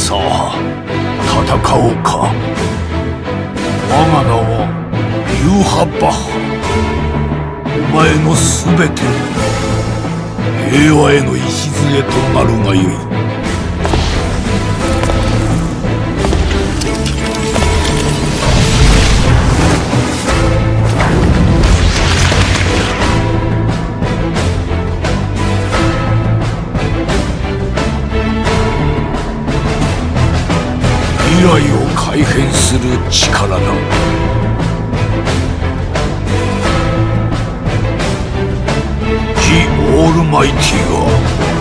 さあ戦おうか。我が名はユーハ・バッハ。お前のすべて平和への礎となるがよい。未来を改変する力だ。ジ・オールマイティが